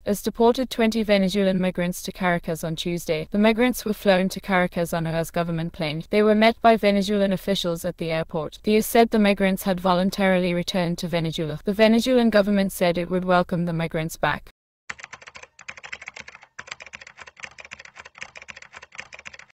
has deported 20 Venezuelan migrants to Caracas on Tuesday. The migrants were flown to Caracas on a US government plane. They were met by Venezuelan officials at the airport. The US said the migrants had voluntarily returned to Venezuela. The Venezuelan government said it would welcome the migrants back.